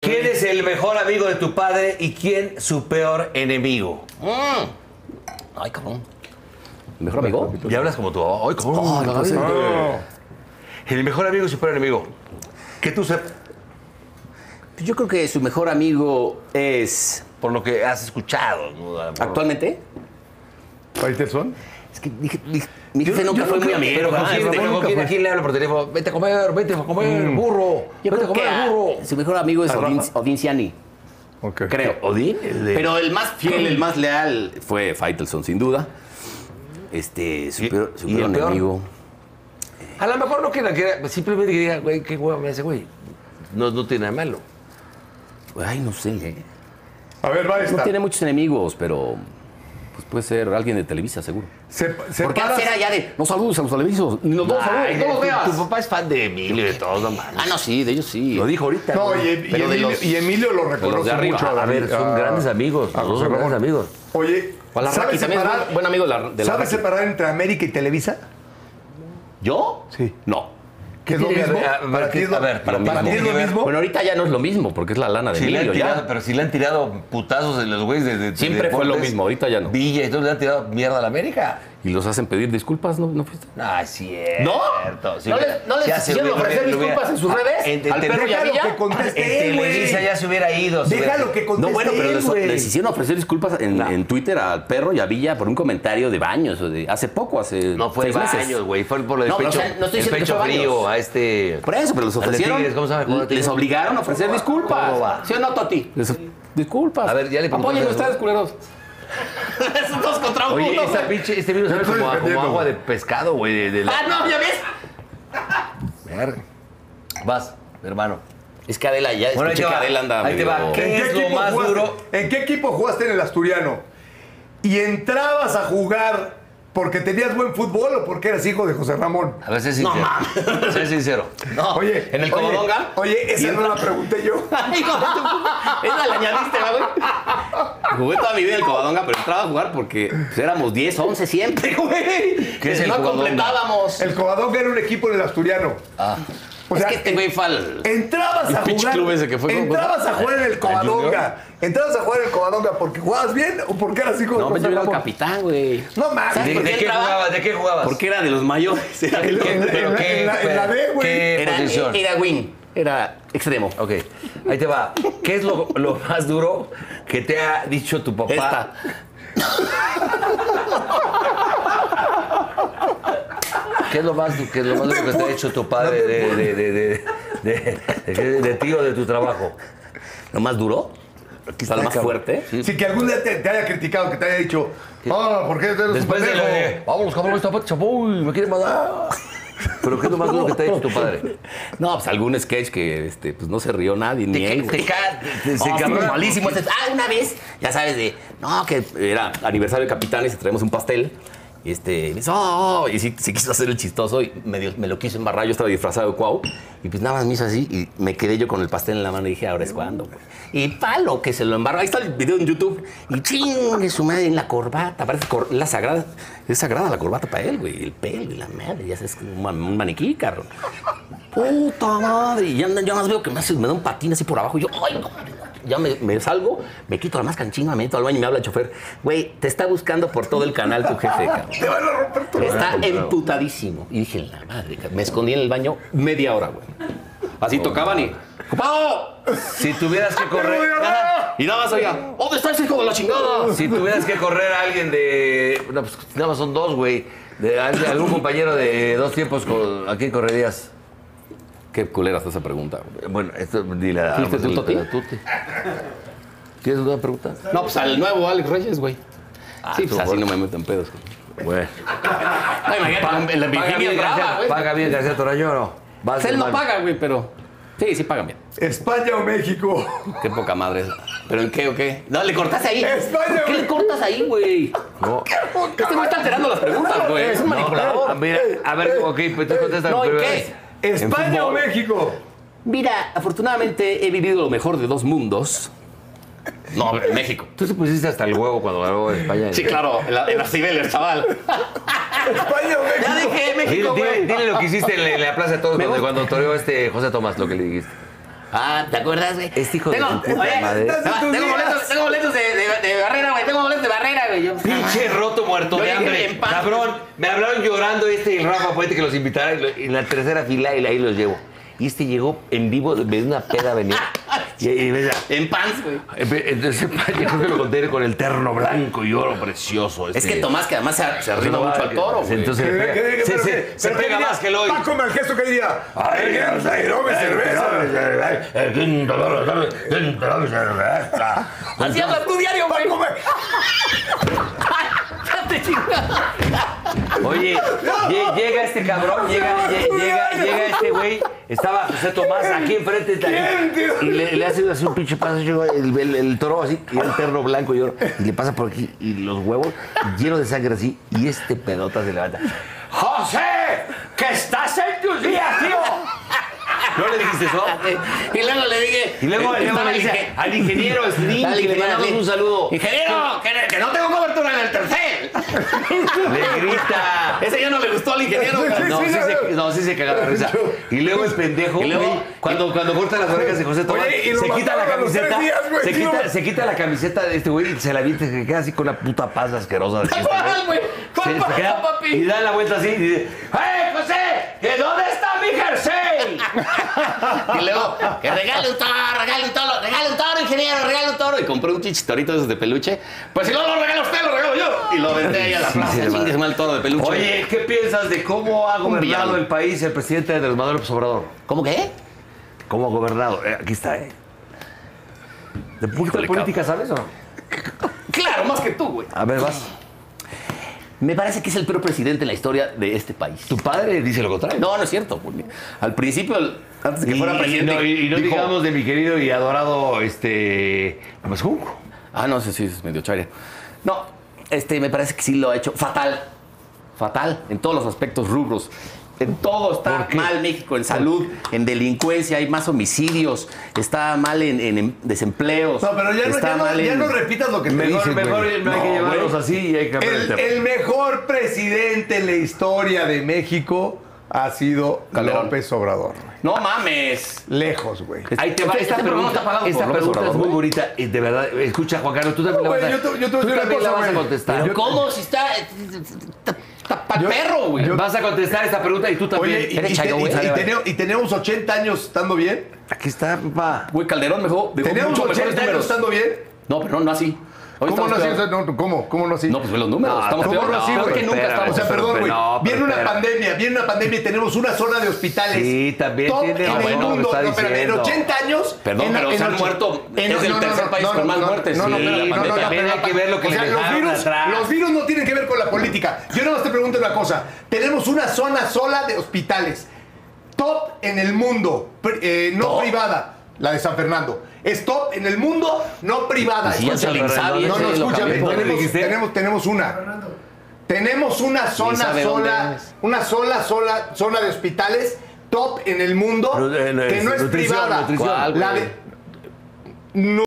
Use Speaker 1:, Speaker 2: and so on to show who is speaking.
Speaker 1: ¿Quién es el mejor amigo de tu padre y quién su peor enemigo?
Speaker 2: Ay, cabrón. ¿El mejor amigo?
Speaker 1: Y hablas como tú. Ay, cabrón. El mejor amigo y su peor enemigo. Que tú sepas.
Speaker 2: Yo creo que su mejor amigo es...
Speaker 1: Por lo que has escuchado, ¿no?
Speaker 2: ¿Actualmente?
Speaker 3: ¿Faitelson?
Speaker 2: Es que mi jefe nunca fue muy amigo.
Speaker 1: Pero ¿a quién le habla por teléfono? Vete a comer, burro.
Speaker 2: Yo
Speaker 1: Vete a
Speaker 2: creo que
Speaker 1: comer, burro.
Speaker 2: su mejor amigo es Odín Ciani.
Speaker 3: Okay.
Speaker 2: Creo.
Speaker 1: ¿Odín?
Speaker 2: Pero el más fiel, el más leal fue Faitelson, sin duda. Su peor enemigo.
Speaker 1: A lo mejor no quiera, simplemente que diga, güey, qué huevo me hace, güey. No tiene nada malo.
Speaker 2: Ay, no sé.
Speaker 3: A ver, va esta.
Speaker 2: No tiene muchos enemigos, pero pues puede ser alguien de Televisa, seguro. Porque antes era ya de, no saludes a los televisos, ni los dos saludos, no los veas.
Speaker 1: Tu papá es fan de Emilio y de todos, no mames.
Speaker 2: Ah, no, sí, de ellos sí.
Speaker 1: Lo dijo ahorita.
Speaker 3: No,
Speaker 1: y
Speaker 3: Emilio lo reconoce
Speaker 2: de arriba.
Speaker 3: mucho.
Speaker 1: A ver, son grandes amigos. Los dos son grandes amigos.
Speaker 3: Oye,
Speaker 2: ¿sabes separar? Buen amigo de la
Speaker 3: ¿sabes
Speaker 2: Raki.
Speaker 3: separar entre América y Televisa?
Speaker 2: ¿Yo?
Speaker 3: Sí.
Speaker 2: No.
Speaker 3: ¿Qué es lo mismo?
Speaker 1: Para ti es lo mismo.
Speaker 2: Bueno, ahorita ya no es lo mismo, porque es la lana de Emilio, ya.
Speaker 1: Pero si le han tirado putazos en los güeyes de
Speaker 2: Siempre fue lo mismo, ahorita ya no.
Speaker 1: Villa y todos le han tirado mierda a la América.
Speaker 2: Y los hacen pedir disculpas, ¿no fuiste?
Speaker 1: No, es cierto.
Speaker 2: ¿No?
Speaker 1: Si
Speaker 2: ¿No les quisieron ofrecer disculpas en sus redes? ¿Al perro y a Villa?
Speaker 3: que conteste
Speaker 1: En
Speaker 3: él, güey.
Speaker 1: Televisa ya se hubiera ido.
Speaker 3: Déjalo que conteste
Speaker 2: No, bueno, pero
Speaker 3: él,
Speaker 2: les hicieron ofrecer disculpas en Twitter al perro y a Villa por un comentario de Baños, o de hace poco, hace
Speaker 1: No fue
Speaker 2: 6 meses.
Speaker 1: Baños, güey. Fue por el
Speaker 2: No, pero,
Speaker 1: pecho,
Speaker 2: o sea, no estoy
Speaker 1: el
Speaker 2: diciendo que
Speaker 1: pecho
Speaker 2: fue
Speaker 1: frío
Speaker 2: Baños.
Speaker 1: a este...
Speaker 2: Por eso, pero los ofrecieron.
Speaker 1: Tigres, ¿cómo se llama?
Speaker 2: Les obligaron a ofrecer disculpas.
Speaker 1: ¿Cómo va?
Speaker 2: ¿Sí o no, Toti? Disculpas.
Speaker 1: A ver, ya le preguntaste
Speaker 2: Apóyenme
Speaker 1: eso.
Speaker 2: ustedes, culeros. Esos dos contra uno.
Speaker 1: Oye, este vino sabe
Speaker 3: estoy
Speaker 1: como
Speaker 3: defendiendo,
Speaker 1: agua de
Speaker 3: güey.
Speaker 1: pescado, güey.
Speaker 2: Ah, no, ¿ya ves?
Speaker 1: Verga. Vas, hermano.
Speaker 2: Es que Adela, ya
Speaker 1: Bueno, ahí
Speaker 2: escuché
Speaker 1: te
Speaker 2: que
Speaker 1: va.
Speaker 2: Adela anda
Speaker 1: Ahí te va.
Speaker 2: medio-
Speaker 1: ¿Qué es lo más duro?
Speaker 3: ¿En qué equipo jugaste en el Asturiano? ¿Y entrabas a jugar porque tenías buen fútbol o porque eras hijo de José Ramón?
Speaker 1: A ver, sé sincero. Sé sincero.
Speaker 2: No,
Speaker 3: Oye,
Speaker 2: ¿en el Covadonga?
Speaker 3: Oye, esa no la pregunté yo.
Speaker 2: Hijo de tu... Esa la añadiste, güey. Jugué toda mi vida en el Covadonga, pero entraba a jugar porque pues, éramos 10, 11 siempre, güey.
Speaker 1: ¿Qué es el
Speaker 2: no
Speaker 1: Covadonga?
Speaker 2: completábamos.
Speaker 3: El Covadonga era un equipo en el Asturiano. O sea,
Speaker 2: es que este güey fue al...
Speaker 3: entrabas
Speaker 2: el
Speaker 3: a
Speaker 2: pitch
Speaker 3: jugar.
Speaker 2: club ese que fue, ¿cómo?
Speaker 3: Entrabas a jugar en el Covadonga. Entrabas a jugar en el Covadonga porque jugabas bien o porque eras hijo de
Speaker 2: No,
Speaker 3: José
Speaker 2: yo era el
Speaker 3: Ramón.
Speaker 2: capitán, güey.
Speaker 3: No mames.
Speaker 2: ¿Sabes por qué entraba?
Speaker 1: ¿De qué jugabas?
Speaker 2: Porque era de los mayores. Era de los-
Speaker 3: En la B, güey.
Speaker 1: ¿Qué
Speaker 2: Era
Speaker 1: posición?
Speaker 2: wing. Era extremo.
Speaker 1: Ok, ahí te va. ¿Qué es lo más duro que te ha dicho tu papá?
Speaker 2: Esta.
Speaker 1: ¿Qué es lo más duro que te ha dicho tu padre de ti o de tu trabajo?
Speaker 2: ¿Lo más duro? O sea, lo más fuerte.
Speaker 3: Sí, que algún día te haya criticado, que te haya dicho, ¿por qué eres un
Speaker 1: Después de
Speaker 3: pendejo?
Speaker 1: lo de, vámonos, cabrón, esta chapoy, me quieren matar. ¿Pero qué es lo más duro que te ha dicho tu padre?
Speaker 2: No, pues algún sketch que pues no se rió nadie, ni él. güey.
Speaker 1: Se cabrón.
Speaker 2: Malísimo. Una vez, ya sabes, que era aniversario de Capitanes y traemos un pastel. Y me dice, y sí quiso hacer el chistoso y me lo quiso embarrar. Yo estaba disfrazado de Cuau. Y pues nada más me hizo así y me quedé yo con el pastel en la mano y dije, ahora es cuando, güey. Y palo que se lo embarró. Ahí está el video en YouTube. Y chingue su madre en la corbata. Parece la sagrada. Es sagrada la corbata para él, güey. El pelo y la madre. Ya sabes, un maniquí, cabrón. Puta madre. Y ya más veo que me da un patín así por abajo. Y yo, ay, no. Ya me salgo, me quito la máscara en chinga, me meto al baño y me habla el chofer. Güey, te está buscando por todo el canal tu jefe, cabrón.
Speaker 3: Te van a romper tu
Speaker 2: Está emputadísimo. Y dije, la madre, cabrón. Me escondí en el baño media hora, güey. Así tocaban y... ¡Ocupado!
Speaker 1: Si tuvieras que correr...
Speaker 2: Y nada más oiga, ¿dónde está ese hijo de la chingada?
Speaker 1: Si tuvieras que correr a alguien de... No, pues nada más son dos, güey. De algún compañero de 2 tiempos, ¿a quién correrías?
Speaker 2: Qué culera está esa pregunta, güey.
Speaker 1: Bueno, esto dile a...
Speaker 2: ¿Fuiste tú, Toti?
Speaker 1: ¿Tienes una pregunta?
Speaker 2: No, pues al nuevo Alex Reyes, güey. Sí, pues así no me meto en pedos.
Speaker 1: Güey.
Speaker 2: No, imagínate, la Virginia es brava, güey.
Speaker 1: ¿Paga bien García Toraño o no?
Speaker 2: Pues él no paga, güey, pero... Sí pagan bien.
Speaker 3: ¿España o México?
Speaker 2: Qué poca madre es. ¿Pero en qué o qué? No, le cortas ahí.
Speaker 3: España,
Speaker 2: ¿Qué
Speaker 3: güey.
Speaker 2: le cortas ahí, güey?
Speaker 1: No.
Speaker 2: Este güey está alterando las preguntas, güey. Es un manipulador.
Speaker 1: Mira, a ver, ok, pues tú contestas
Speaker 2: No, ¿en
Speaker 1: primero.
Speaker 2: qué?
Speaker 3: ¿España o
Speaker 2: fútbol.
Speaker 3: México?
Speaker 2: Mira, afortunadamente he vivido lo mejor de 2 mundos. No, México.
Speaker 1: Tú se pusiste hasta el huevo cuando ganó España.
Speaker 2: Sí, claro, en las Cibeles, chaval.
Speaker 3: ¿España o
Speaker 2: Ya
Speaker 3: México?
Speaker 2: dije México, güey.
Speaker 1: Dile lo que hiciste en la Plaza de Todos
Speaker 2: Me
Speaker 1: cuando
Speaker 2: gusta.
Speaker 1: toreó José Tomás, lo que le dijiste.
Speaker 2: Ah, ¿te acuerdas, güey?
Speaker 1: Este hijo de tu puta madre.
Speaker 2: Tengo boletos de Barrera, güey. Tengo boletos de Barrera, güey.
Speaker 1: Pinche roto muerto
Speaker 2: Yo
Speaker 1: de
Speaker 2: llegué
Speaker 1: hambre.
Speaker 2: en paz.
Speaker 1: Cabrón, me hablaron llorando y Rafa Puente que los invitara y en la tercera fila y ahí los llevo. Y llegó en vivo de una peda venía.
Speaker 2: En pants, güey.
Speaker 1: Entonces yo creo que lo conté con el terno blanco y oro precioso.
Speaker 2: Es que Tomás, que además se arrima mucho al toro, güey.
Speaker 1: Entonces se pega más que el hoy.
Speaker 3: Paco Malgesto, ¿qué diría?
Speaker 1: Ay,
Speaker 3: dame cerveza.
Speaker 2: Así hablas tu diario, güey.
Speaker 1: Oye, llega este cabrón, llega este güey, estaba José Tomás aquí enfrente y le hace así un pinche paso, el toro así, y el terno blanco y oro, y le pasa por aquí, y los huevos llenos de sangre así, y este pedota se levanta. ¡José! ¡Que estás en tus días, tío! ¿No le dijiste eso?
Speaker 2: Y luego le dije...
Speaker 1: Y luego le dice al ingeniero Slim, que le mandamos un saludo.
Speaker 2: ¡Ingeniero! ¡Que no tengo cobertura en el tercer!
Speaker 1: Le grita.
Speaker 2: Ese ya no le gustó al ingeniero.
Speaker 1: Sí se cagaba de risa. Y luego el pendejo,
Speaker 2: y luego,
Speaker 1: güey, cuando corta las orejas de José Tomás,
Speaker 3: Oye, y lo
Speaker 1: se quita la
Speaker 3: mataron a los 3
Speaker 1: camiseta,
Speaker 3: días, güey,
Speaker 1: se quita la camiseta de este güey y se la avienta, se queda así con la puta paz asquerosa.
Speaker 2: ¿Te acuerdas, güey?
Speaker 1: Se queda
Speaker 2: papi?
Speaker 1: y da la vuelta así y dice, ¡Hey, José! ¿Que dónde está mi jersey?
Speaker 2: Y luego, que regale un toro, ingeniero, regale un toro. Y compré un chichitorito de esos de peluche. Pues si no lo regala usted, lo regalo yo. Y lo vendé ahí a la plaza, chingues mal toro de peluche.
Speaker 1: Oye, ¿qué piensas de cómo ha gobernado el país el presidente Andrés Manuel López Obrador?
Speaker 2: ¿Cómo qué?
Speaker 1: ¿Cómo ha gobernado? Aquí está, ¿De política sabes o no?
Speaker 2: Claro, más que tú, güey.
Speaker 1: A ver, vas.
Speaker 2: Me parece que es el peor presidente en la historia de este país.
Speaker 1: Tu padre dice lo contrario.
Speaker 2: No, no es cierto. Porque al principio, antes de que fuera presidente...
Speaker 1: Y no
Speaker 2: dijo,
Speaker 1: digamos de mi querido y adorado, Gómez Junco.
Speaker 2: Ah, no, sí, es medio chaire. No, me parece que sí lo ha hecho fatal. Fatal, en todos los aspectos rubros. En todo está mal México, en salud, en delincuencia, hay más homicidios, está mal en desempleos.
Speaker 3: No, pero ya no repitas lo que te dicen,
Speaker 1: Mejor
Speaker 3: güey.
Speaker 1: no hay que llevarlos
Speaker 3: güey.
Speaker 1: así y hay que cambiar el tema.
Speaker 3: El mejor presidente en la historia de México ha sido
Speaker 2: Calderón.
Speaker 3: López Obrador.
Speaker 2: No mames.
Speaker 3: Lejos, güey.
Speaker 1: Ahí te va
Speaker 2: Este
Speaker 1: esta
Speaker 2: programa
Speaker 1: pregunta.
Speaker 2: está pagado
Speaker 1: Esta
Speaker 2: por López
Speaker 1: pregunta es
Speaker 2: Obrador,
Speaker 1: muy
Speaker 2: güey.
Speaker 1: bonita. Y de verdad, escucha, Juan Carlos, tú también
Speaker 3: No,
Speaker 1: la vas
Speaker 3: güey,
Speaker 1: a,
Speaker 3: yo te voy a decir una cosa,
Speaker 1: vas a
Speaker 3: güey.
Speaker 1: contestar.
Speaker 2: Pero ¿cómo? Si está pa'l perro, güey.
Speaker 1: Vas a contestar esta pregunta y tú también.
Speaker 3: Oye,
Speaker 2: Eres chayo, güey.
Speaker 3: y tenemos 80 años estando bien.
Speaker 1: Aquí está, papá.
Speaker 2: Güey, Calderón dejó
Speaker 3: Tenemos
Speaker 2: mucho mejores
Speaker 3: 80 años
Speaker 2: números.
Speaker 3: estando bien.
Speaker 2: No, pero no así. Hoy
Speaker 3: ¿Cómo no
Speaker 2: estamos
Speaker 3: así?
Speaker 2: peor.
Speaker 3: ¿Cómo no así?
Speaker 2: No, pues ve los números.
Speaker 1: No,
Speaker 2: Estamos
Speaker 3: ¿cómo
Speaker 2: peor.
Speaker 3: no así,
Speaker 2: Peor
Speaker 3: güey?
Speaker 2: que nunca
Speaker 1: Espérame,
Speaker 2: estamos.
Speaker 3: O sea, perdón, güey.
Speaker 1: No, pero
Speaker 3: Viene una
Speaker 1: espera.
Speaker 3: pandemia y tenemos una zona de hospitales.
Speaker 1: Sí, también
Speaker 3: top
Speaker 1: tiene
Speaker 3: en el
Speaker 1: razón lo que
Speaker 3: mundo.
Speaker 1: está
Speaker 3: No, espérame, en
Speaker 1: diciendo.
Speaker 3: 80 años.
Speaker 2: Perdón, pero se han muerto. Es el tercer país con más muertes.
Speaker 3: No,
Speaker 2: Sí,
Speaker 3: pero
Speaker 2: no,
Speaker 1: también hay que ver lo que
Speaker 3: o sea,
Speaker 1: le dejaron atrás.
Speaker 3: los virus no tienen que ver con la política. Yo nada más te pregunto una cosa. Tenemos una zona sola de hospitales. Top en el mundo. No
Speaker 2: ¿Top?
Speaker 3: privada. La de San Fernando. Es top en el mundo, no privada.
Speaker 2: Y si el Insabi
Speaker 3: No,
Speaker 2: ese lo
Speaker 3: escúchame.
Speaker 2: cambió.
Speaker 1: ¿Dónde dijiste?
Speaker 3: Tenemos una. Tenemos una zona
Speaker 2: sabe dónde
Speaker 3: sola,
Speaker 2: es.
Speaker 3: una sola zona de hospitales top en el mundo
Speaker 1: Pero,
Speaker 3: que no es
Speaker 1: nutrición,
Speaker 3: privada.
Speaker 1: nutrición.
Speaker 2: ¿Cuál,
Speaker 3: La
Speaker 2: güey?
Speaker 3: de